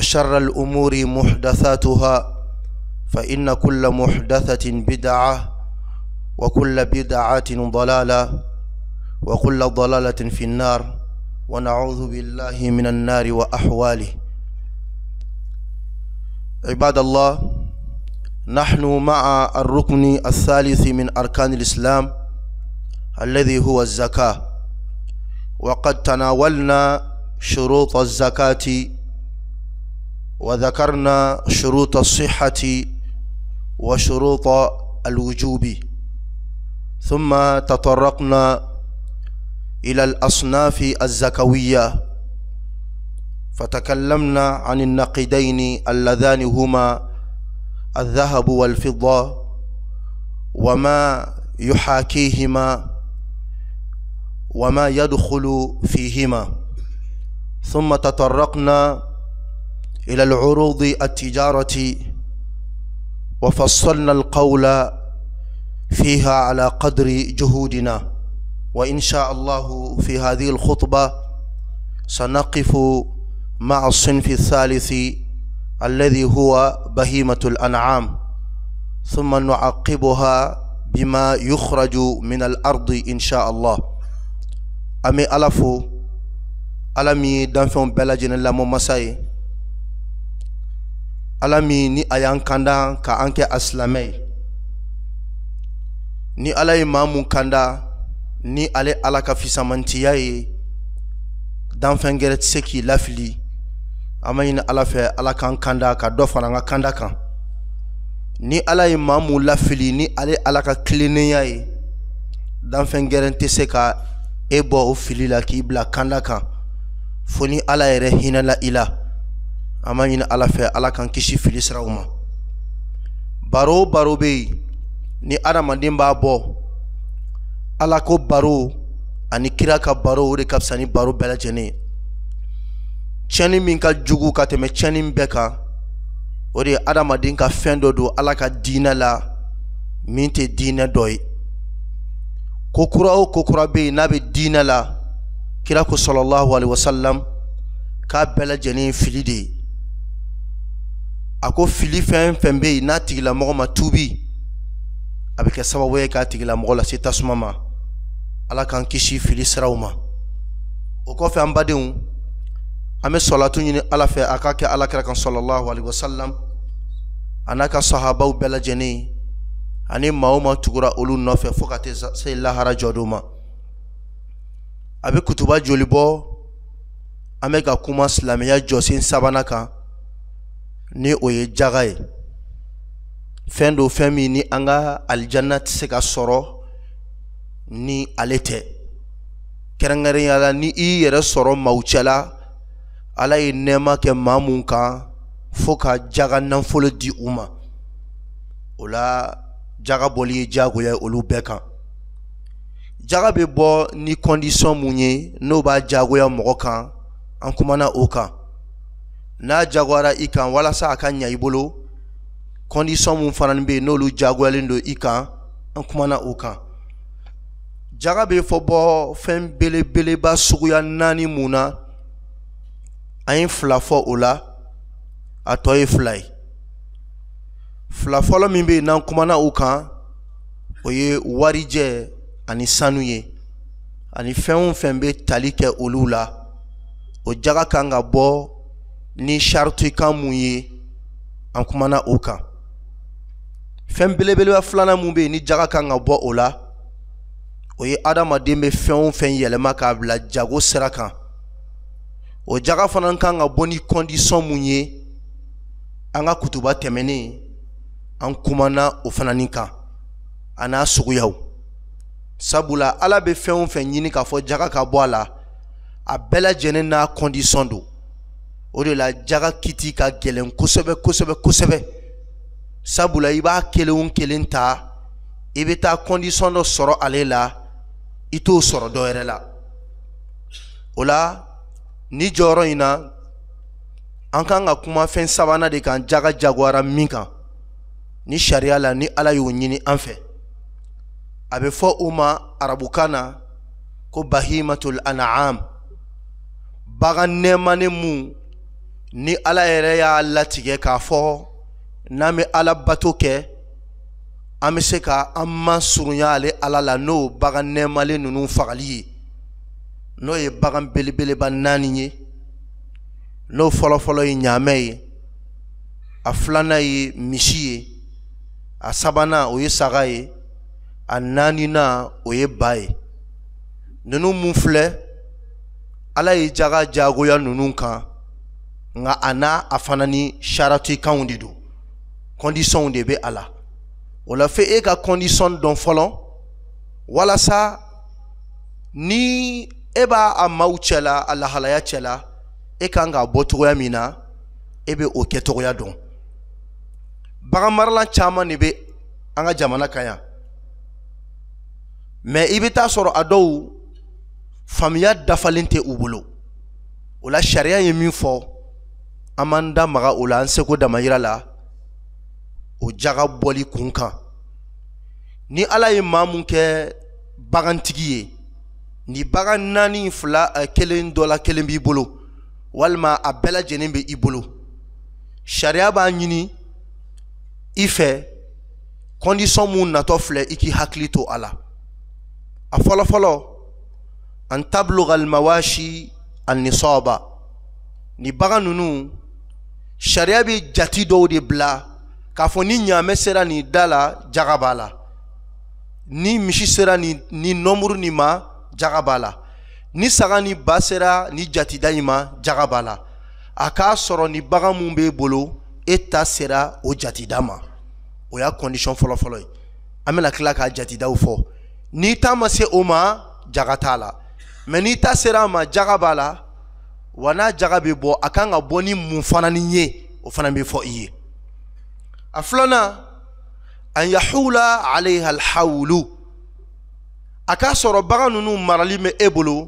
وشر الأمور محدثاتها فإن كل محدثة بدعة وكل بدعة ضلالة وكل ضلالة في النار ونعوذ بالله من النار وأحواله. عباد الله، نحن مع الركن الثالث من أركان الإسلام الذي هو الزكاة، وقد تناولنا شروط الزكاة وذكرنا شروط الصحة وشروط الوجوب، ثم تطرقنا إلى الأصناف الزكوية فتكلمنا عن النقيضين اللذان هما الذهب والفضة وما يحاكيهما وما يدخل فيهما، ثم تطرقنا إلى العروض التجارة وفصلنا القول فيها على قدر جهودنا. وإن شاء الله في هذه الخطبة سنقف مع الصنف الثالث الذي هو بهيمة الأنعام، ثم نعقبها بما يخرج من الأرض إن شاء الله. أمي ألفو ألمي دانفون بلاجين اللامو مساي ألمي ني أيان كندا كأنك أسلامي ni ala ye maamu kanda ni ale ala ka fisamantiya ye danfɛn gɛrɛ tɛ se k'i lafili. An b'a ɲini ala fɛ ala k'an kanda ka dɔ fara an ka kanda kan. Ni ala ye maamu lafili ni ale ala ka kilennenya ye danfɛn gɛrɛ tɛ se ka e bɔ o fili la k'i bila kanda kan fo ni ala yɛrɛ hinɛla i la. An b'a ɲini ala fɛ ala k'an kisi fili siraw ma. Baro baro bɛ yen ni adamaden b'a bɔ, ala ko baro ani kira ka baro o de ka fisa ni baro bɛɛ lajɛlen ye. Tiɲɛni min ka jugu ka tɛmɛ tiɲɛni bɛɛ kan o de ye adamaden ka fɛn dɔ don ala ka diinɛ la min tɛ diinɛ dɔ ye. Ko kura o ko kura bɛ yen n'a bɛ diinɛ la, kira ko sallallahu alaihi wasallam k'a bɛɛ lajɛlen ye fili de ye. A ko fili fɛn fɛn bɛ yen n'a tigilamɔgɔ ma tuubi a bɛ kɛ sababu ye k'a tigilamɔgɔ lase tasuma ma. Ala k'an kisi fili siraw ma. O kɔfɛ an badenw, an bɛ salatu ɲini ala fɛ a ka kɛ alakira kan sallallahu alaihi wasallam a n'a ka sahabaw bɛɛ lajɛlen ani maa o maa tugura olu nɔfɛ fo ka taa se lahara jɔdon ma. A bɛ kutuba joli bɔ, an bɛ ka kuma silamɛya jɔsen sabanan kan ni o ye jaga ye. Fɛn do fɛn min ni an ka alijanna tɛ se ka sɔrɔ ni ale tɛ. Kɛrɛnkɛrɛnnenya la ni i yɛrɛ sɔrɔ maaw cɛla, ala ye nɛɛma kɛ maa mun kan fo ka jaga nafolo di u ma. O la jaga bɔli ye jagoya olu bɛɛ kan. Jaga bɛ bɔ ni condition mun ye n'o b'a jagoya mɔgɔ kan, an kumana o kan. N'a jagoyara i kan walasa a ka ɲa i bolo, condition mun fana bɛ yen n'olu jagoyalen don i kan, an kumana o kan. Jaga bɛ fɔ bɔ fɛn belebeleba suguya 4 mun na, an ye 2 fɔ o la, a tɔ ye 2 ye. 2 fɔlɔ min bɛ yen n'an kumana o kan o ye warijɛ ani sanu ye, ani fɛn o fɛn bɛ tali kɛ olu la. O jaga kan ka bɔ ni charte kan mun ye, an kumana o kan. Fɛn belebeleba 2nan mun bɛ yen ni jaga kan ka bɔ o la, o ye adamaden bɛ fɛn o fɛn yɛlɛma k'a bila jago sira kan. O jaga fana kan ka bɔ ni condition mun ye, an ka kutuba tɛmɛnen an kumana o fana nin kan a n'a suguyaw. Sabula ala bɛ fɛn o fɛn ɲini k'a fɔ jaga ka bɔ a la, a bɛɛ lajɛlen n'a condition don. O de la jaga kiti ka gɛlɛn kosɛbɛ kosɛbɛ kosɛbɛ. Sabula i b'a kelen o kelen ta, i bɛ taa condition dɔ sɔrɔ ale la, i t'o sɔrɔ dɔ yɛrɛ la. O la ni jɔyɔrɔ in na an kan ka kuma fɛn sabanan de kan, jaga jagoyara min kan ni sariya la ni ala y'o ɲini an fɛ. A bɛ fɔ o ma arabukan na ko bahimatul an'am, bagan nɛɛmanen mun ni ala yɛrɛ y'a latigɛ k'a fɔ n'an bɛ ala bato kɛ an bɛ se ka an masurunya ale ala la n'o bagan nɛɛmalen ninnu fagali ye n'o ye bagan belebeleba 4 ye n'o fɔlɔfɔlɔ ye ɲaamɛ ye a filanan ye misi ye a sabanan o ye saga ye a naaninan o ye ba ye ninnu mun filɛ ala ye jaga jagoya ninnu kan nga ana a fana ni sharati kanw de do condition de be ala o la fe e ka condition don fɔlɔ walasa ni e b'a a maaw cɛla a lahalaya cɛla e kan ka bɔ cogoya min na e be o kɛ cogoya dɔn bagan maralan caman de be an ka jamana kan yan mais i bɛ taa sɔrɔ a dɔw faamuya dafalen tɛ u bolo o la sariya ye min fɔ an m'an da maga o la an seko damayira la o jaga bɔli kun kan ni ala ye maa mun kɛ bagantigi ye ni bagan 4 2 kelen dɔ la kelen b'i bolo walima a bɛɛ lajɛlen bɛ i bolo sariya b'a ɲini i fɛ condition mun natɔ filɛ i k'i hakili to a la a fɔlɔfɔlɔ an tabluga almawashi annisaba ni bagan ninnu sariya bɛ jati dɔw de bila k'a fɔ ni ɲaamɛ sera ni da la jaga b'a la ni misi sera ni nombre ni ma jaga b'a la ni saga ni ba sera ni jatida in ma jaga b'a la a k'a sɔrɔ ni bagan mun b'e bolo e ta sera o jatida ma o y'a condition fɔlɔfɔlɔ ye an bɛna tila k'a jatidaw fɔ ni ta ma se o ma jaga t'a la mais ni ta sera a ma jaga b'a la wa n'a jaga bɛ bɔ a kan ka bɔ ni mun fana ni ye o fana bɛ fɔ i ye a filanan an yahula alayha alhawlu a k'a sɔrɔ bagan ninnu marali bɛ e bolo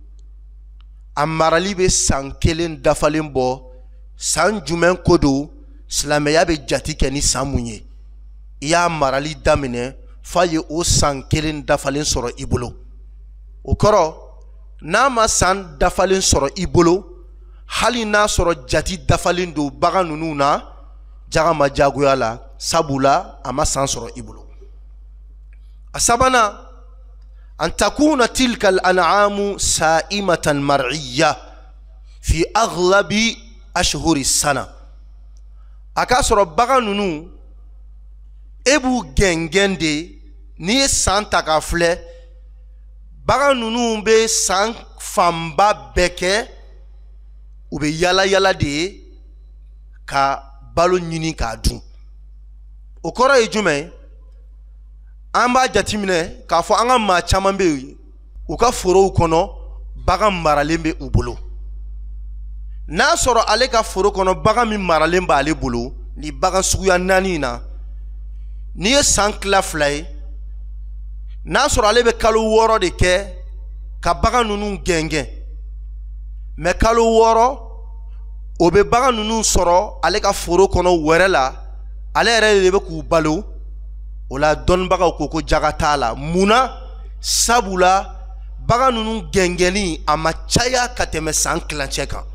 a marali bɛ san 1 dafalen bɔ san jumɛn ko don silamɛya bɛ jati kɛ ni san mun ye i y'a marali daminɛ f'a ye o san 1 dafalen sɔrɔ i bolo o kɔrɔ n'a ma san dafalen sɔrɔ i bolo hali n'a sɔrɔ jati dafalen don bagan ninnu na jaga ma jagoya la sabula a ma san sɔrɔ i bolo a sabanan an takuna tilka al-an'amu sa'imatan mar'iyya fi aghlabi ashhuri sana a k'a sɔrɔ bagan ninnu e b'u gɛngɛn de n'i ye san ta k'a filɛ bagan ninnu bɛ san fanba bɛɛ kɛ u bɛ yala yala de ye ka balo ɲini k'a dun o kɔrɔ ye jumɛn an b'a jateminɛ k'a fɔ an ka maa caman bɛ yen u ka forow kɔnɔ bagan maralen bɛ u bolo n'a sɔrɔ ale ka foro kɔnɔ bagan min maralen b'ale bolo ni bagan suguya 4 in na n'i ye san tila 2 ye n'a sɔrɔ ale bɛ kalo 6 de kɛ ka bagan ninnu gɛngɛn mais kalo 6 o bɛ bagan ninnu sɔrɔ ale ka foro kɔnɔ wɛrɛ la ale yɛrɛ de bɛ k'u balo o la dɔnnibagaw ko jaga t'a la munna sabula bagan ninnu gɛngɛnni a ma caya ka tɛmɛ san kilancɛ kan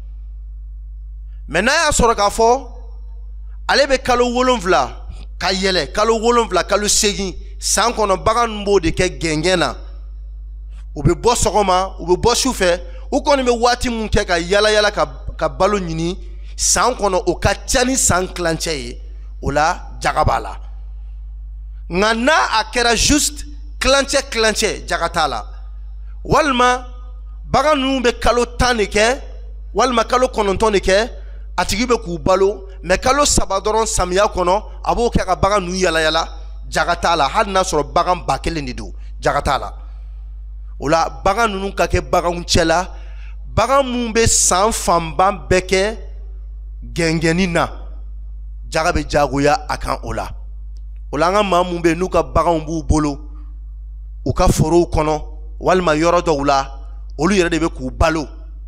mais n'a y'a sɔrɔ k'a fɔ ale bɛ kalo 7 ka yɛlɛ kalo 7 kalo 8 san kɔnɔ bagan ninnu b'o de kɛ gɛngɛn na u bɛ bɔ sɔgɔma u bɛ bɔ sufɛ u kɔni bɛ waati mun kɛ ka yala yala ka balo ɲini san kɔnɔ o ka ca ni san kilancɛ ye o la jaga b'a la nka n'a a kɛra juste kilancɛ jaga t'a la walima bagan ninnu bɛ kalo 10 de kɛ walima kalo 9 de kɛ a tigi bɛ k'u balo mais kalo 3 dɔrɔn samiya kɔnɔ a b'o kɛ ka bagan ninnu yala yala jaga t'a la hali n'a sɔrɔ bagan 1000 de don jaga t'a la o la bagan ninnu ka kɛ baganw cɛla bagan mun bɛ san fanba bɛɛ kɛ gɛngɛnni na jaga bɛ jagoya a kan o la an ka maa mun bɛ n'u ka baganw b'u bolo u ka forow kɔnɔ walima yɔrɔ dɔw la olu yɛrɛ de bɛ k'u balo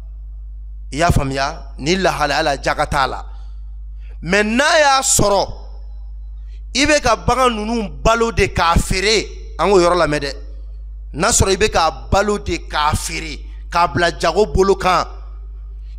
i y'a faamuya ni lahalaya la jaga t'a la mais n'a y'a sɔrɔ i bɛ ka bagan ninnu balo de k'a feere an k'o yɔrɔ lamɛn dɛ n'a sɔrɔ i bɛ k'a balo de k'a feere k'a bila jago bolo kan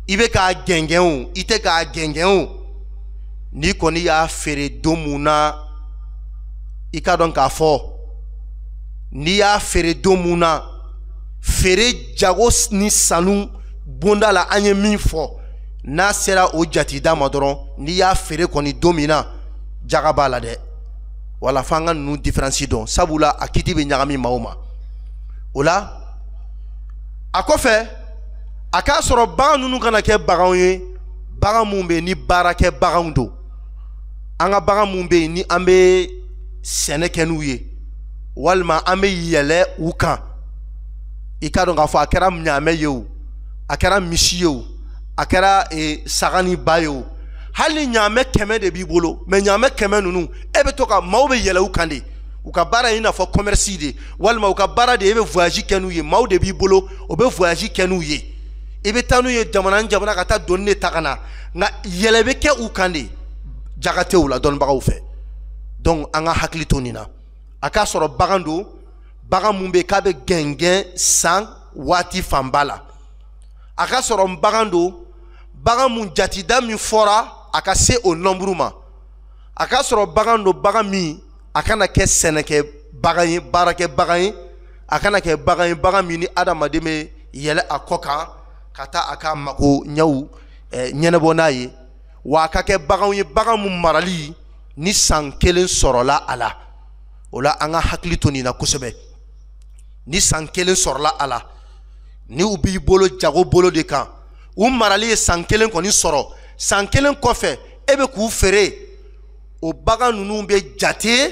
ibe ka gɛngɛn o i tɛ k'a gɛngɛn o n'i kɔni y'a feere don mun na i ka dɔn k'a fɔ n'i y'a feere don mun na feere jago ni sanu bonda la an ye min fɔ n'a sera o jatida ma dɔrɔn n'i y'a feere kɔni don min na jaga b'a la dɛ wala f'an ka ninnu différence dɔn sabula a kiti bɛ ɲagami maaw ma o la a kɔfɛ a k'a sɔrɔ bagan ninnu kana kɛ baganw ye bagan mun bɛ yen ni baarakɛ baganw don an ka bagan mun bɛ yen ni an bɛ sɛnɛ kɛ n'u ye walima an bɛ yɛlɛ u kan i ka dɔn k'a fɔ a kɛra ɲaamɛ ye o a kɛra misi ye o a kɛra saga ni ba ye o hali ni ɲaamɛ 100 de b'i bolo mais ɲaamɛ 100 ninnu e bɛ to ka maaw bɛ yɛlɛ u kan de u ka baara in n'a fɔ commerce de walima u ka baara de e bɛ voyage kɛ n'u ye maaw de b'i bolo o bɛ voyage kɛ n'u ye i bɛ taa n'u ye jamana ni jamana ka taa dɔnni de ta ka na nka yɛlɛ bɛ kɛ u kan de jaga tɛ u la dɔnnibagaw fɛ donc an ka hakili to nin na a k'a sɔrɔ bagan don bagan mun bɛ yen k'a bɛ gɛngɛn san waati fanba la a ka sɔrɔ bagan don bagan mun jatida min fɔra a ka se o nombre ma a ka sɔrɔ bagan don bagan min a kana kɛ sɛnɛkɛ bagan ye baarakɛ bagan ye a kana kɛ bagan ye bagan min ni adamaden bɛ yɛlɛ a kɔ kan ka taa a ka mago ɲɛw ɲɛnabɔ n'a ye wa a ka kɛ baganw ye bagan mun marali ni san 1 sɔrɔla a la o la an ka hakili to nin na kosɛbɛ ni san 1 sɔrɔla a la ni u b'i bolo jago bolo de kan u marali ye san 1 kɔni sɔrɔ san 1 kɔfɛ e bɛ k'u feere o bagan ninnu bɛ jate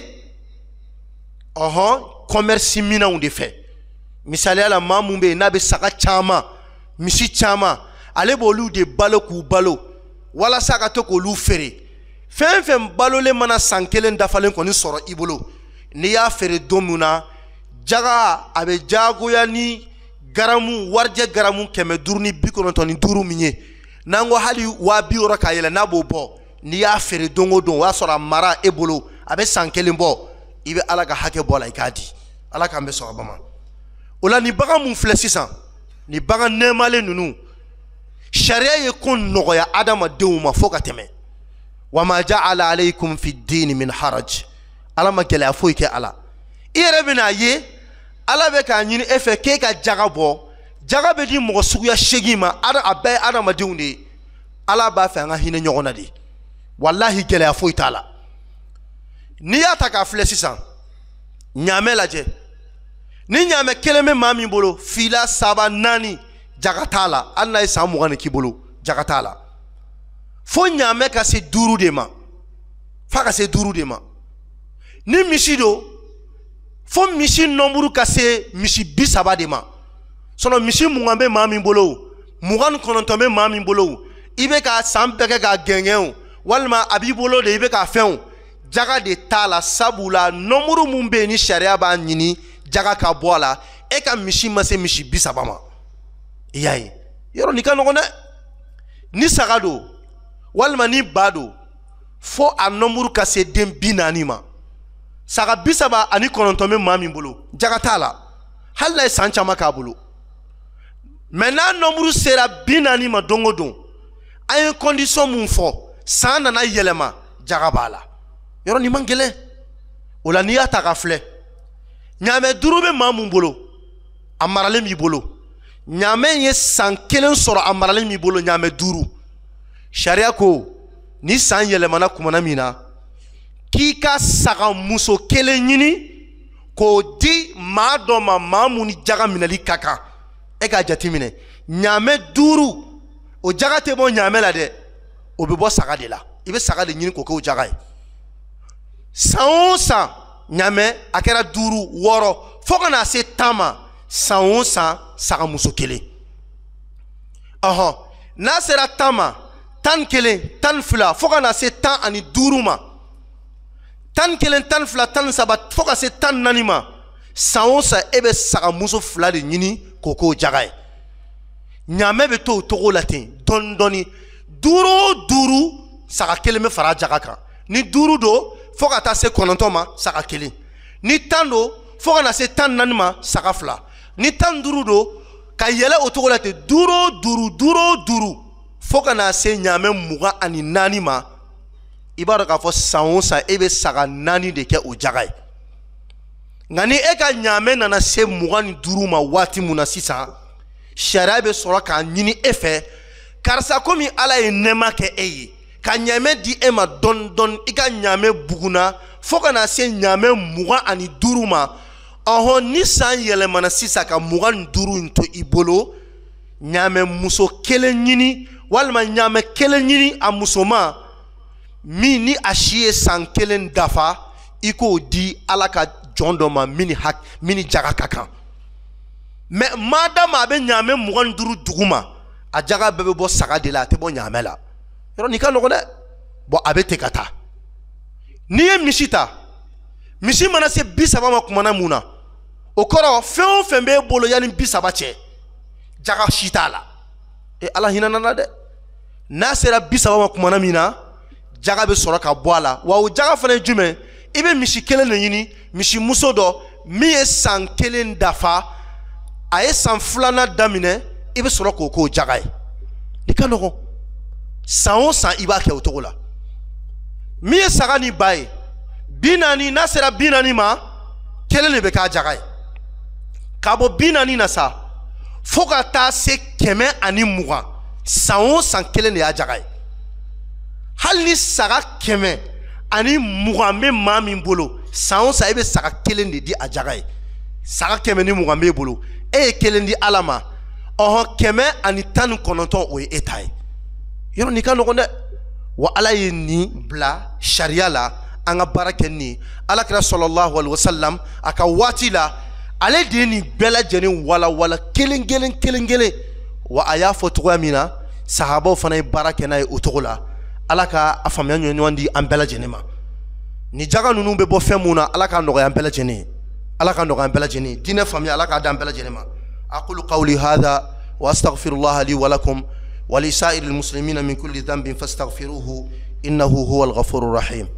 commerce minɛnw de fɛ misaliya la maa mun bɛ yen n'a bɛ saga caman misi caman ale b'olu de balo k'u balo walasa ka to k'olu feere fɛn fɛn balolen mana san 1 dafalen kɔni sɔrɔ i bolo n'i y'a feere don min na jaga a bɛ jagoya ni garamu warijɛ garamu 595 min ye n'an ko hali 200 ka yɛlɛ n'a b'o bɔ n'i y'a feere don o don o y'a sɔrɔ a mara e bolo a bɛ san 1 bɔ i bɛ ala ka hakɛ bɔ a la i k'a di ala k'an bɛ sɔrɔ ma o la ni bagan mun filɛ sisan ni bagan nɛɛmalen ninnu sariya ye ko nɔgɔya adamadenw ma fo ka tɛmɛ wa ma ja'ala alaykum fi ddin min haraj ala ma gɛlɛya foyi kɛ ala i yɛrɛ bɛna ye ala bɛ k'a ɲini e fɛ k'e ka jaga bɔ jaga bɛ di mɔgɔ suguya 8 ma a bɛɛ ye adamadenw de ye ala b'a fɛ an ka hinɛ ɲɔgɔn na de wallahi gɛlɛya foyi t'a la n'i y'a ta k'a filɛ sisan ɲaamɛ lajɛ ni ɲaamɛ 1 bɛ maa min bolo fila 3 4 jaga t'a la hali n'a ye san 20 k'i bolo jaga t'a la fo ɲaamɛ ka se 5 de ma f'a ka se 5 de ma ni misi do fo misi nombre ka se misi 30 de ma sinon misi 20 bɛ maa min bolo 29 bɛ maa min bolo i bɛ ka san bɛɛ kɛ k'a gɛngɛn walima a b'i bolo de i bɛ k'a fɛn jaga de t'a la sabula nombre mun bɛ yen ni sariya b'a ɲini jaga ka bɔ a la e ka misi ma se misi 30 ma i y'a ye yɔrɔ nin ka nɔgɔn dɛ ni saga do walima ni ba do fo a nombre ka se den 40 ma saga 39 bɛ maa min bolo jaga t'a la hali n'a ye san caman k'a bolo mais n'a nombre sera 40 ma don o don an ye condition mun fɔ san nana yɛlɛma jaga b'a la yɔrɔ nin man gɛlɛn o la n'i y'a ta k'a filɛ ɲaamɛ 5 bɛ maa mun bolo a maralen b'i bolo ɲaamɛ ye san 1 sɔrɔ a maralen b'i bolo ɲaamɛ 5 sariya ko ni san yɛlɛmana kumana min na k'i ka saga muso 1 ɲini k'o di maa dɔ ma maa mun ni jaga minɛli ka kan e k'a jateminɛ ɲaamɛ 5 o jaga tɛ bɔ ɲaamɛ la dɛ o bɛ bɔ saga de la i bɛ saga de ɲini k'o kɛ o jaga ye san o san ɲaamɛ a kɛra 5 6 fo ka na se 10 ma san o san saga muso 1 n'a sera 10 ma 11 12 fo ka na se 15 ma 11 12 13 fo ka se 14 ma san o san e bɛ saga muso 2 de ɲini k'o k'o jaga ye ɲaamɛ bɛ to o togo la ten dɔɔni dɔɔni 5 o 5 saga 1 bɛ fara jaga kan ni 5 do fo ka taa se 9 ma saga 1 ni 10 do fo ka na se 14 ma saga 2 ni 15 do ka yɛlɛ o togo la ten 5 o 5 fo kana se ɲaamɛ 24 ma i b'a dɔn k'a fɔ san o san e bɛ saga 4 de kɛ o jaga ye nka ni e ka ɲaamɛ nana se 25 ma waati mun na sisan sariya bɛ sɔrɔ k'a ɲini e fɛ karisa komi ala ye nɛɛma kɛ e ye ka ɲaamɛ di e ma dɔɔni dɔɔni i ka ɲaamɛ buguna fo kana se ɲaamɛ 25 ma ɔhɔn ni san yɛlɛmana sisan ka 25 in to i bolo ɲaamɛ muso kelen ɲini walima ɲaamɛ kelen ɲini a musoman min ni a si ye san kelen dafa i k'o di ala ka jɔn dɔ ma min ni jaga ka kan mais madama a bɛ ɲaamɛ 25 duguma a jaga bɛɛ bɛ bɔ saga de la a tɛ bɔ ɲaamɛ la yɔrɔ nin ka nɔgɔn dɛ bon a bɛ ten ka taa n'i ye misi ta misi mana se 30 ma kumana mun na o kɔrɔ fɛn o fɛn b'e bolo yanni 30 cɛ jaga si t'a la ala hinɛna na dɛ n'a sera 30 ma kumana min na jaga bɛ sɔrɔ ka bɔ a la wa o jaga fana ye jumɛn i bɛ misi kelen de ɲini misi muso dɔ min ye san kelen dafa a ye san 2nan daminɛ i bɛ sɔrɔ k'o jaga ye i ka nɔgɔn san o san i b'a kɛ o cogo la min ye saga ni ba ye 40 n'a sera 40 ma kelen de bɛ k'a jaga ye ka bɔ 40 na sa fo ka taa se 120 san o san kelen de y'a jaga ye hali ni saga 120 bɛ maa min bolo san o san i bɛ saga kelen de di a jaga ye saga 120 b'e bolo e ye kelen di ala ma ɔhɔn 119 o ye e ta ye yɔrɔ nin ka nɔgɔn dɛ wa ala ye nin bila sariya la an ka baara kɛ nin alakira sallallahu alaihi wasallam a ka waati la ale de ye nin bɛɛ lajɛlen walawala kelen kelen wa a y'a fɔ cogoya min na sahabaw fana ye baara kɛ n'a ye o cogo la ala ka a faamuya ɲɔgɔn di an bɛɛ lajɛlen ma ni jaga ninnu bɛ bɔ fɛn mun na ala ka nɔgɔya an bɛɛ lajɛlen ala ka nɔgɔya an bɛɛ lajɛlen diinɛ faamuya ala k'a di an bɛɛ lajɛlen ma aqulu qawli hadha wa astaghfirullaha li wa lakum wa li sa'iril muslimina min kulli dhanbin fastaghfiruhu innahu huwal ghafurur rahim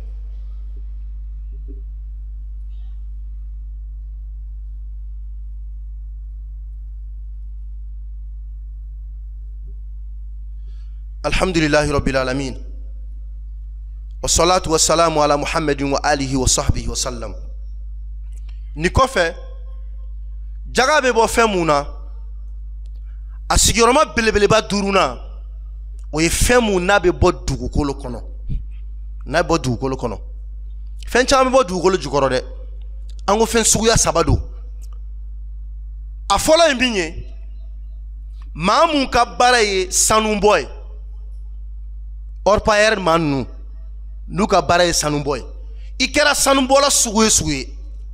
alhamdulillahi rabbil alamin wassalatu wassalamu ala muhammadin wa alihi wa sahbihi wa sallam ni kɔfɛ jaga bɛ bɔ fɛn mun na a sigiyɔrɔma belebeleba 5nan o ye fɛn mun n'a bɛ bɔ dugukolo kɔnɔ n'a bɛ bɔ dugukolo kɔnɔ fɛn caman bɛ bɔ dugukolo jukɔrɔ dɛ an ko fɛn suguya 3 don a fɔlɔ ye min ye maa mun ka baara ye sanubɔ ye orpailleur maa ninnu n'u ka baara ye sanubɔ ye i kɛra sanubɔla sugu ye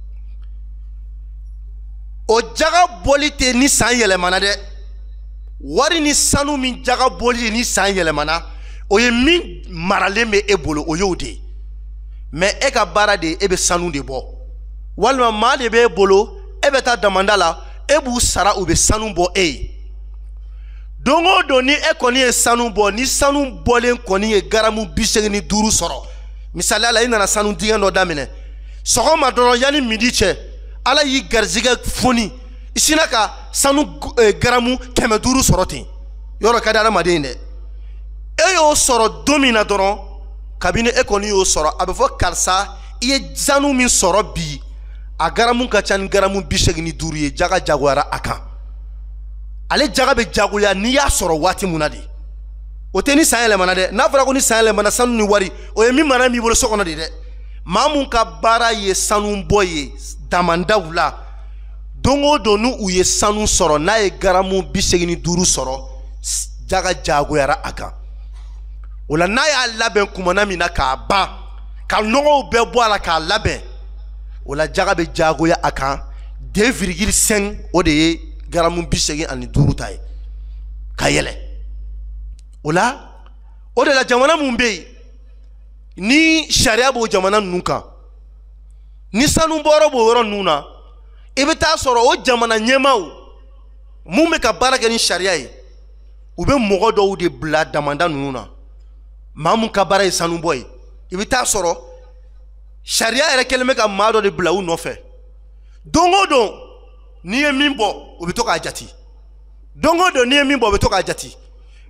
o jaga bɔli tɛ ni san yɛlɛmana dɛ wari ni sanu min jaga bɔli ni san yɛlɛmana o ye min maralen bɛ e bolo o y'o de ye mais e ka baara de e bɛ sanu de bɔ walima maa de bɛ e bolo e bɛ taa damanda la e b'u sara u bɛ sanu bɔ e ye don o don ni e kɔni ye sanu bɔ ni sanu bɔlen kɔni ye garamu 85 sɔrɔ misaliya la i nana sanu dingɛ dɔ daminɛ sɔgɔma dɔrɔn yanni midi cɛ ala y'i garizigɛ foni i sina ka sanu garamu 500 sɔrɔ ten yɔrɔ ka di adamaden dɛ e y'o sɔrɔ don min na dɔrɔn kabini e kɔni y'o sɔrɔ a bɛ fɔ karisa i ye sanu min sɔrɔ bi a garamu ka ca ni garamu 85 ye jaga jagoyara a kan ale jaga bɛ jagoya n'i y'a sɔrɔ waati mun na de o tɛ ni san yɛlɛmana dɛ n'a fɔra ko ni san yɛlɛmana sanu ni wari o ye min mara min bolo so kɔnɔ de dɛ maa mun ka baara ye sanu bɔ ye damandaw la don o don n'u ye sanu sɔrɔ n'a ye garamu 85 sɔrɔ jaga jagoyara a kan o la n'a y'a labɛn kumana min na k'a ban ka nɔgɔw bɛɛ bɔ a la k'a labɛn o la jaga bɛ jagoya a kan 2,5 o de ye garamu 85 ta ye ka yɛlɛ o la o de la jamana mun bɛ yen ni sariya b'o jamana ninnu kan ni sanu bɔyɔrɔ b'o yɔrɔ ninnu na i bɛ taa sɔrɔ o jamana ɲɛmaaw mun bɛ ka baara kɛ ni sariya ye u bɛ mɔgɔ dɔw de bila damanda ninnu na maa mun ka baara ye sanu bɔ ye i bɛ taa sɔrɔ sariya yɛrɛ kɛlen bɛ ka maa dɔ de bila u nɔfɛ don o don n'i ye min bɔ o bɛ to k'a jate don o don n'i ye min bɔ o bɛ to k'a jate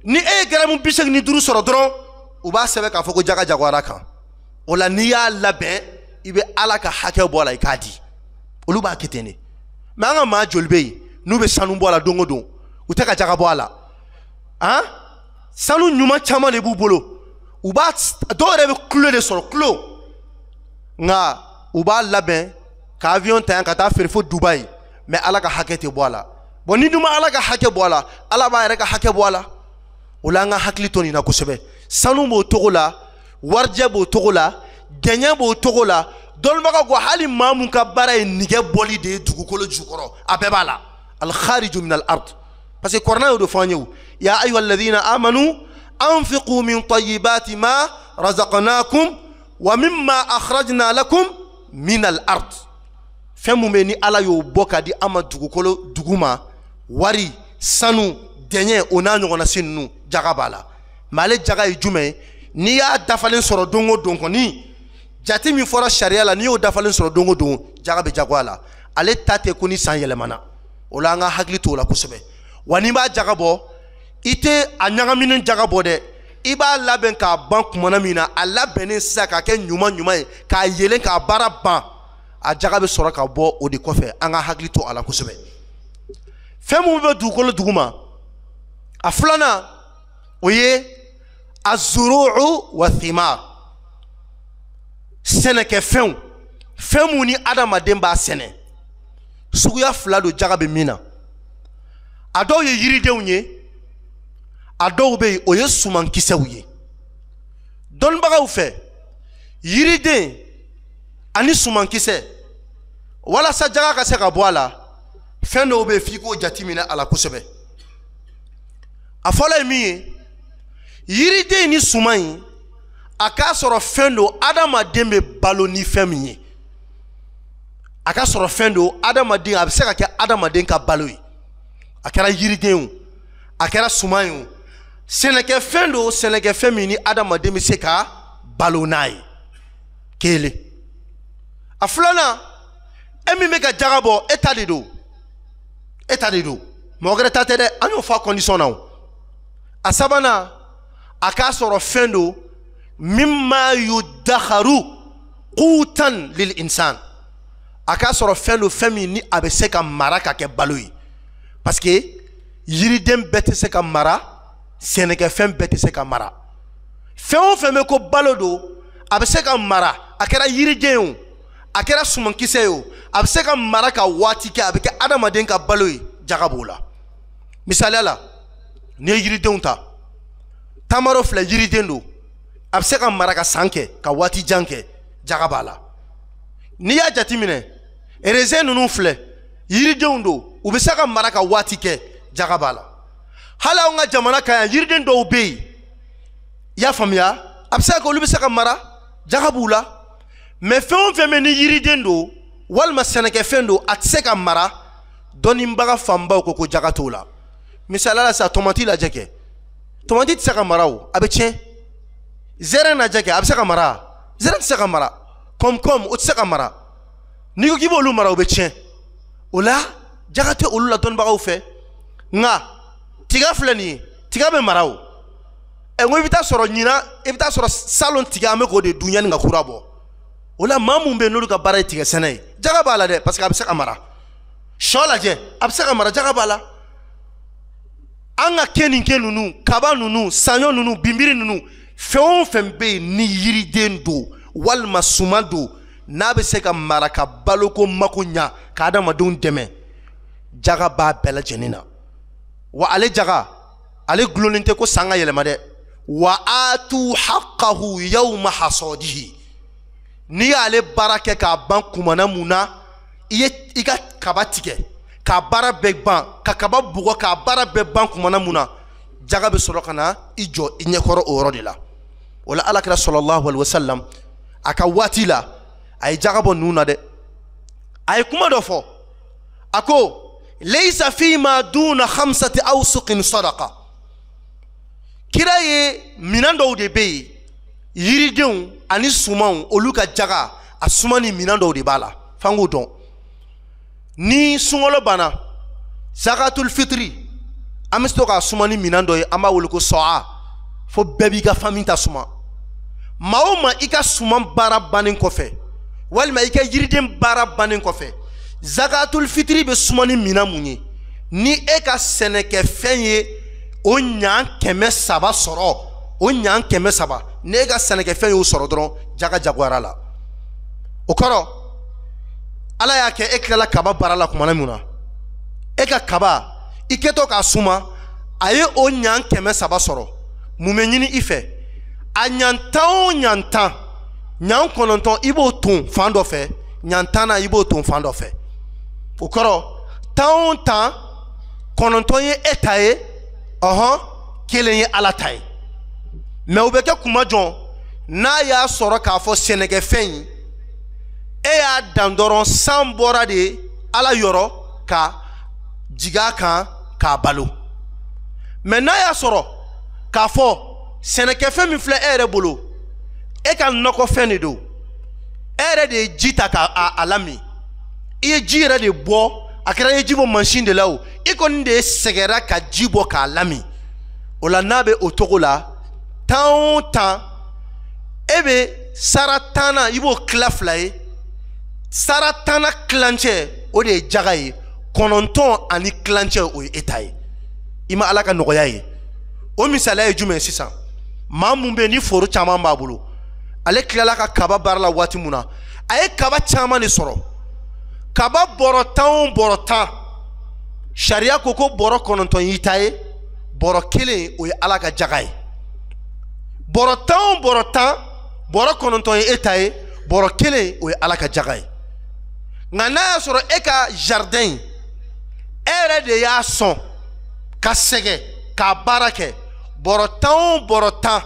ni e garamu bisek ni duru sɔrɔ dɔrɔn u b'a sɛbɛn k'a fɔ ko jaga jagoyara kan o la n'i y'a labɛn i bɛ ala ka hakɛ bɔ a la i k'a di olu b'a kɛ ten de mais an ka maa joli bɛ yen n'u bɛ sanu bɔ a la don o don u tɛ ka jaga bɔ a la sanu ɲuman caman de b'u bolo u b'a dɔw yɛrɛ bɛ kulo de sɔrɔ kulo nka u b'a labɛn ka avion ta yan ka taa feere fo Dubaï mais ala ka hakɛ tɛ bɔ a la bon ni dun ma ala ka hakɛ bɔ a la ala b'a yɛrɛ ka hakɛ bɔ a la o la an ka hakili to nin na kosɛbɛ sanu b'o togo la warijɛ b'o togo la dɛɲɛ b'o togo la dɔnnibaga ko hali maa mun ka baara ye nɛgɛ bɔli de ye dugukolo jukɔrɔ a bɛɛ b'a la al-khariju min al-ard parce que kɔrɔna y'o de fɔ an ye o ya ayyuha alladhina amanu anfiqu min tayyibati ma razaqnakum wa mimma akhrajna lakum min al-ard fɛn mun bɛ ni ala y'o bɔ ka di an ma dugukolo duguma wari sanu dɛɲɛ o n'a ɲɔgɔnna se ninnu jaga b'a la mais ale jaga ye jumɛn ye n'i y'a dafalen sɔrɔ don o don kɔni jate min fɔra sariya la n'i y'o dafalen sɔrɔ don o don jaga bɛ jago a la ale ta tɛ ko ni san yɛlɛmana o la an ka hakili to o la kosɛbɛ wa n'i b'a jaga bɔ i tɛ a ɲagaminen jaga bɔ dɛ i b'a labɛn k'a ban kumana min na a labɛnnen sisan k'a kɛ ɲuman ɲuman ye k'a yelen k'a baara ban a jaga bɛ sɔrɔ ka bɔ o de kɔfɛ an ka hakili to a la kosɛbɛ fɛn mun bɛ dugukolo duguma a filanan o ye azuru'u wa thimar sɛnɛkɛfɛnw fɛn mun ni adamaden b'a sɛnɛ suguya fila don jaga bɛ min na a dɔw ye yiridenw ye a dɔw bɛ yen o ye sumankisɛw ye dɔnnibagaw fɛ yiriden ani sumankisɛ walasa jaga ka se ka bɔ a la fɛn dɔw bɛ yen f'i k'o jateminɛ a la kosɛbɛ a fɔlɔ ye min ye yiriden ni suman in a k'a sɔrɔ fɛn don adamaden bɛ balo ni fɛn min ye a ka sɔrɔ fɛn don adamaden a bɛ se ka kɛ adamaden ka balo ye a kɛra yiriden o a kɛra suman ye o sɛnɛkɛfɛn don sɛnɛkɛfɛn min ni adamaden bɛ se ka balo n'a ye kelen a filanan e min bɛ ka jaga bɔ e ta de don mɔgɔ wɛrɛ ta tɛ dɛ an y'o fɔ a condition na o a sabanan a k'a sɔrɔ fɛn don mimma yudakharu qutan lil insan a k'a sɔrɔ fɛn don fɛn min ni a bɛ se ka mara ka kɛ balo ye parce que yiriden bɛɛ tɛ se ka mara sɛnɛkɛfɛn bɛɛ tɛ se ka mara fɛn o fɛn bɛ ko balo don a bɛ se ka mara a kɛra yiriden o a kɛra sumankisɛ ye o a bɛ se ka mara ka waati kɛ a bɛ kɛ adamaden ka balo ye jaga b'o la misaliya la n'i ye yiridenw ta tamaro filɛ yiriden don a bɛ se ka mara ka san kɛ ka waati jan kɛ jaga b'a la n'i y'a jateminɛ raisin ninnu filɛ yiridenw don u bɛ se ka mara ka waati kɛ jaga b'a la hali anw ka jamana kan yan yiriden dɔw bɛ yen i y'a faamuya a bɛ se ka kɛ olu bɛ se ka mara jaga b'u la mais fɛn o fɛn bɛ ni yiriden don walima sɛnɛkɛfɛn don a tɛ se ka mara dɔnnibaga fanbaw ko jaga t'o la misaliya la sisan tomati lajɛ kɛ tomati tɛ se ka mara o a bɛ tiɲɛ zɛrɛn lajɛ kɛ a bɛ se ka mara zɛrɛn tɛ se ka mara kɔmikɔmi o tɛ se ka mara n'i ko k'i b'olu mara o bɛ tiɲɛ o la jaga tɛ olu la dɔnnibagaw fɛ nka tiga filɛ nin ye tiga bɛ mara o n ko i bɛ taa sɔrɔ ɲinan i bɛ taa sɔrɔ salon tiga an bɛ k'o de dun yanni ka kura bɔ o la maa mun bɛ yen n'olu ka baara ye tigɛ sɛnɛ ye jaga b'a la dɛ parce que a bɛ se ka mara sɔ lajɛ a bɛ se ka mara jaga b'a la an ka keninke ninnu kaba ninnu saɲɔ ninnu binbiri ninnu fɛn o fɛn bɛ yen ni yiriden don walima suman don n'a bɛ se ka mara ka baloko mako ɲa ka adamadenw dɛmɛ jaga b'a bɛɛ lajɛlen na wa ale jaga ale gulonnen tɛ ko san ka yɛlɛma dɛ wa atu haqqahu yawma hasadihi n'i y'ale baara kɛ k'a ban kumana mun na i ka kaba tigɛ k'a baara bɛɛ ban ka kaba bugɔ k'a baara bɛɛ ban kumana mun na jaga bɛ sɔrɔ ka na i jɔ i ɲɛkɔrɔ o yɔrɔ de la o la alakira sallallahu alaihi wasallam a ka waati la a ye jaga bɔ ninnu na dɛ a ye kuma dɔ fɔ a ko laysa fima duna khamsati awsuqin sadaqa kira ye minan dɔw de bɛ yen yiridenw ani sumanw olu ka jaga a suman ni minan dɔw de b'a la f'an k'o dɔn ni sunkalo banna zakatul fitri amisto ka sumani minando ye amba wolo ko soa fo bebi ka famille ta suma maoma ika suman bara banin kofe walma ika yiriden bara banin kofe zakatul fitri be sumani mina munye ni e ka seneke fenye o nyan keme saba soro o nyan keme saba ne ka seneke fenye o soro dron jaga jagwara la o koro ala ya ke eklala kaba barala kumana muna e ka kaba iketo ka suma aye o nyan keme saba soro mumenyini ife a nyantan nyantan nyan kononton ibo ton fando fe nyantana ibo ton fando fe o koro tan kononton ye etaye kelen ye ala taye mais o be ke kuma jon na ya soro ka fo senege fen e ya dandoron sambora de ala yoro ka jiga kan ka balo mais na ya soro ka fo seneke fen mi fle ere bolo e ka noko fen de do ere de jita ka alami e jira de bo akira ye jibo machine de là o e kon de segera ka jibo ka alami o la nabe otogola tan ebe saratana ibo klaflae saratana clanche o de jagaye kononton ani clanche o etaye ima alaka nogoyaye o misala e jume sisan mamumbe ni foro chama mbabulu ale klala ka kaba barla wati muna aye kaba chama ni soro kaba borotan sharia koko boro kononton yitaye boro kele o alaka jagaye borotan boro kononton etaye boro kele o alaka jagaye ngana soro eka jardin ere de ya son ka sege ka barake borotan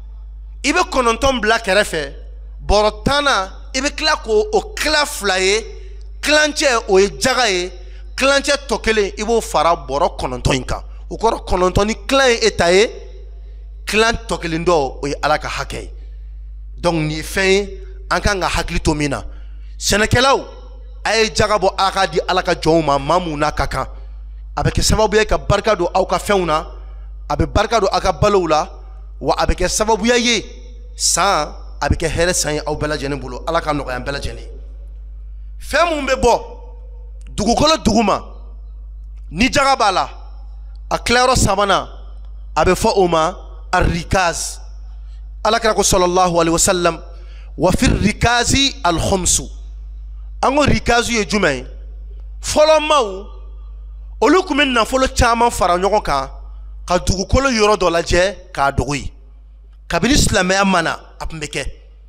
ibe kononton black refe borotana ibe kla ko o kla flaye clanche o jagaye clanche tokele ibo fara boro kononton inka o koro kononton ni clan etaye clan tokele ndo o alaka hake donc ni fin anka nga hakli tomina senekelaw ay jagabo aka di alaka joma mamuna kaka avec sababu ya ka barka do au ka feuna abe barka do aka balowla wa abe ke sababu ya ye sa abe ke here san au bela jene bulo alaka no ya bela jene femu mbe bo dugukolo duguma ni jagabala a claro sabana abe fo uma ar-rikaz alaka ko sallallahu alaihi wasallam wa fi rikazi al-khumsu ango rikazu ye jumay folo maw olukumen na folo chama fara nyogon kan ka dugukolo yoro do laje ka dogoyi kabili islamaya mana apmbeke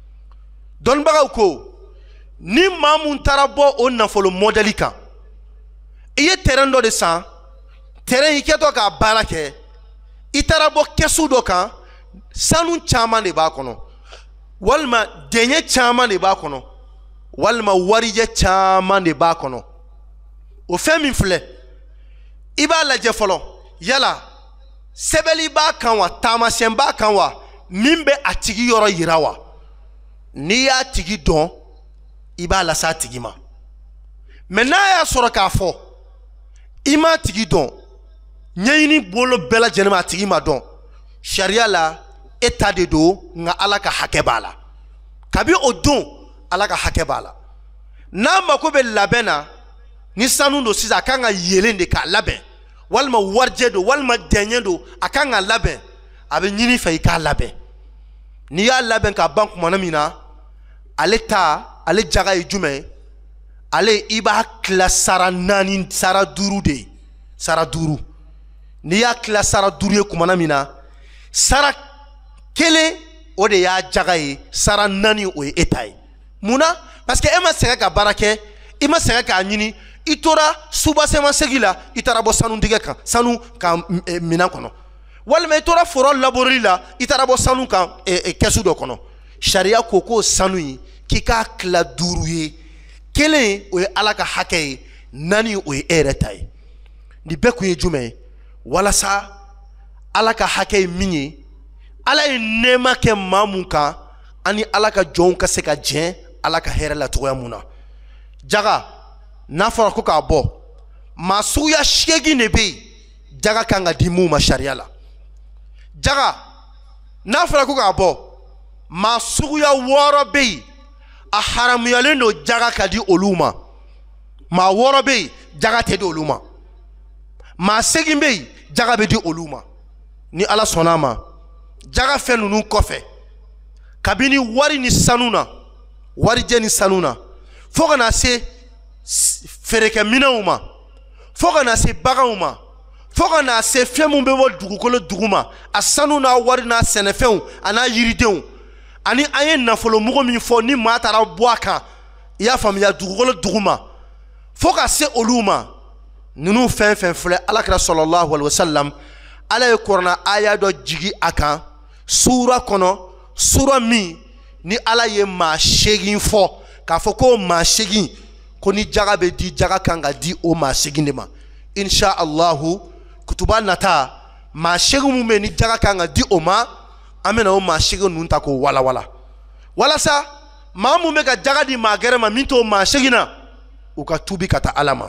don bagaw ko ni mamun tarabo on na folo modeli kan iye terrain do de san terrain iketo ka barake itarabo kesu do kan sanu chama de ba kono walma denye chama de ba kono walma warije chama de ba kono o femi fle iba la je folo yala sebeli ba kanwa tamasyen ba kanwa mimbe atigi yoro yirawa ni ya tigi don iba la sa tigi ma mena ya soro ka fo ima tigi don nyeyini bolo bela jenema tigi ma don sharia la eta de do nga alaka hakebala kabi odon alaka hakebala na mako be labena ni sanu do siza kanga yelende ka laben walma warje do walma denye do akanga laben abe nyini fay ka laben ni ya laben ka bank manamina ale jaga jume ale iba klasara nani sara duru de sara duru ni ya klasara duru e kumanamina sara kele o de ya jaga sara nani o etay muna parce que ema sega ka barake ima sega ka nyini itora suba sema segila itara bo sanu dige kan sanu kan minan kono walma itora foro labori la itara bo sanu kan kesu do kono sharia koko sanu yi kika kla duruye kele o alaka hake nani o eretai ni beku ye jume wala sa alaka hake minye ala nema ke mamunka ani alaka jonka seka jen alaka here la toya muna jaga na fara ko ka bo masuya shegi nebe jaga kan ka di mun ma sariya la jaga n'a fɔra ko k'a bɔ maa suguya 6 bɛ yen a haramuyalen don jaga ka di olu ma maa 6 bɛ yen jaga tɛ di olu ma maa 8 bɛ yen jaga bɛ di olu ma ni Ala sɔnna a ma jaga fɛn ninnu kɔfɛ kabini wari ni sanu na warijɛ ni sanu na fo kana se feerekɛminɛnw ma fo kana se baganw ma fo kana se fɛn mun bɛ bɔ dugukolo duguma a sanu n'a wari n'a sɛnɛfɛnw a n'a yiridenw ani an ye nafolomɔgɔ min fɔ ni maa taara bɔ a kan i y'a faamuya dugukolo duguma fo ka se olu ma ninnu fɛn fɛn filɛ Alakira sallallahu alaihi wasallam Ala ye kuranna aya dɔ jigi a kan sura kɔnɔ sura min ni Ala ye maa 8 fɔ k'a fɔ ko maa 8 ko ni jaga bɛ di jaga kan ka di o maa 8 de ma insha Allahu kutuba nata maa 8 mun bɛ ni jaga kan ka di o ma an bɛna o maa 8 ninnu ta k'o walawala walasa maa mun bɛ ka jaga di maa gɛrɛ ma min t'o maa 8 na u ka tubi ka taa Ala ma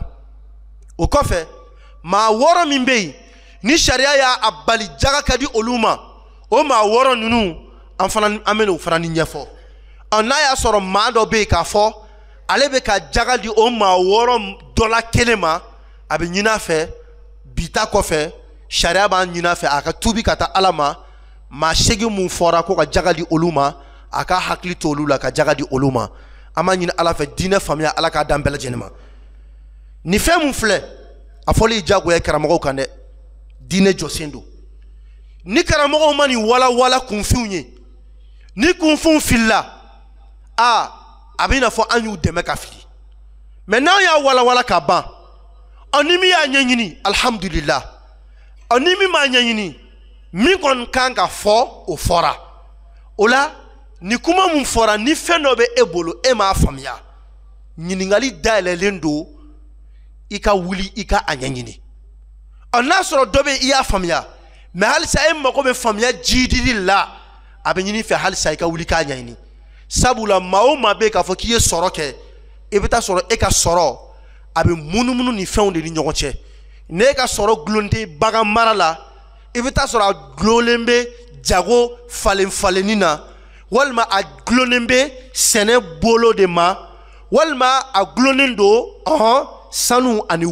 o kɔfɛ maa 6 min bɛ yen ni sariya y'a bali jaga ka di olu ma o maa 6 ninnu an bɛna o fana ni ɲɛfɔ n'a y'a sɔrɔ maa dɔ bɛ yen k'a fɔ ale bɛ ka jaga di o maa 6 dɔ la kelen ma a bɛ ɲin'a fɛ bita kɔfɛ sariya b'an ɲin'a fɛ a ka tubi ka taa Ala ma maa 8 mun fɔra ko ka jaga di olu ma a ka hakili to olu la ka jaga di olu ma an b'a ɲini Ala fɛ diinɛ faamuya Ala k'a d'an bɛɛ lajɛlen ma ni fɛn mun filɛ a fɔli jagoya karamɔgɔw kan dɛ diinɛ jɔsen don ni karamɔgɔw ma nin walawala kunfinw ye ni kunfinw filila a bɛ na fɔ an y'u dɛmɛ ka fili mais n'an y'a walawala ka ban ni min y'a ɲɛɲini alhamdulillah ni min m'a ɲɛɲini min kɔni kan ka fɔ o fɔra o la ni kuma mun fɔra ni fɛn dɔ bɛ e bolo e m'a faamuya ɲininkali dayɛlɛlen don i ka wuli i ka a ɲɛɲini n'a sɔrɔ dɔ bɛ i y'a faamuya mais halisa e mago bɛ faamuya jidili la a bɛ ɲini fɛ halisa i ka wuli k'a ɲɛɲini sabula maa o maa bɛ k'a fɔ k'i ye sɔrɔ kɛ i bɛ taa sɔrɔ e ka sɔrɔ a bɛ munumunu ni fɛnw de ni ɲɔgɔn cɛ n'e ka sɔrɔ gulonnen tɛ bagan mara la i bɛ taa sɔrɔ a gulonnen bɛ jago falen falenni na walima a gulonnen bɛ sɛnɛ bolo de ma walima a gulonnen don sanu ani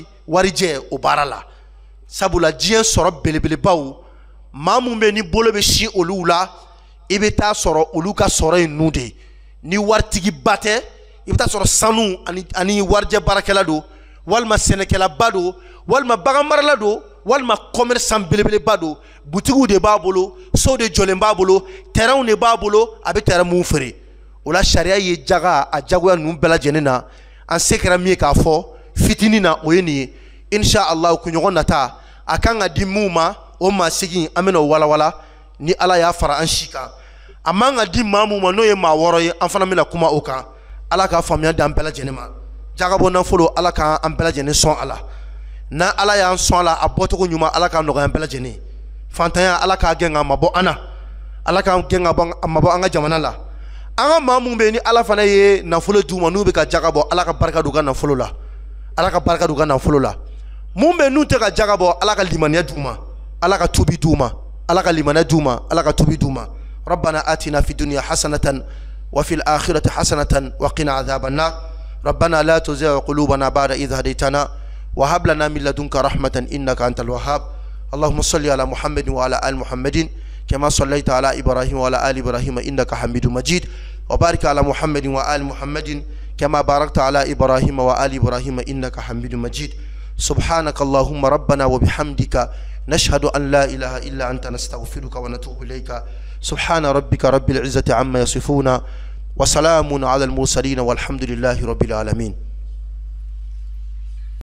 warijɛ o baara la sabula diɲɛ sɔrɔ belebelebaw maa mun bɛ ni bolo bɛ sin olu la i bɛ taa sɔrɔ olu ka sɔrɔ ye nu de ni waritigiba tɛ i bɛ taa sɔrɔ sanu ani warijɛ baarakɛla don walima sɛnɛkɛlaba don walima bagan marala don walima commerçant belebeleba don butigiw de b'a bolo so de jɔlen b'a bolo terrainw de b'a bolo a bɛ terrain mun feere o la sariya ye jaga a jagoya ninnu bɛɛ lajɛlen na an se kɛra min ye k'a fɔ fitinin na o ye nin ye insha Allah kunɲɔgɔn nata a kan ka di mun ma o maa 8 an bɛna o walawala ni Ala y'a fara an si kan a man ka di maa mun ma n'o ye maa 6 ye an fana bɛna kuma o kan Ala ka faamuya d'an bɛɛ lajɛlen ma jagabɔ nafolo Ala ka an bɛɛ lajɛlen sɔn a la na Ala y'an sɔn a la a bɔcogo ɲuman Ala ka nɔgɔya an bɛɛ lajɛlen fantanya Ala k'a gɛn ka mabɔ an na Ala k'an gɛn ka mabɔ an ka jamana la an ka maa mun bɛ yen ni Ala fana ye nafolo d'u ma n'u bɛ ka jagabɔ Ala ka barika d'u ka nafolo la Ala ka barika d'u ka nafolo la mun bɛ n'u tɛ ka jagabɔ Ala ka limaniya d'u ma Ala ka tubi d'u ma Ala ka limaniya d'u ma Ala ka tubi d'u ma ربنا آتنا في الدنيا حسنة وفي الآخرة حسنة وقنا عذاب النار ربنا لا تزغ قلوبنا بعد إذ هديتنا وهب لنا من لدنك رحمة إنك أنت الوهاب اللهم صل على محمد وعلى آل محمد كما صليت على إبراهيم وعلى آل إبراهيم إنك حميد مجيد وبارك على محمد وآل محمد كما باركت على إبراهيم وآل إبراهيم إنك حميد مجيد سبحانك اللهم ربنا وبحمدك نشهد أن لا إله إلا أنت نستغفرك ونتوب إليك سبحان ربك رب العزة عما يصفون وسلام على المرسلين والحمد لله رب العالمين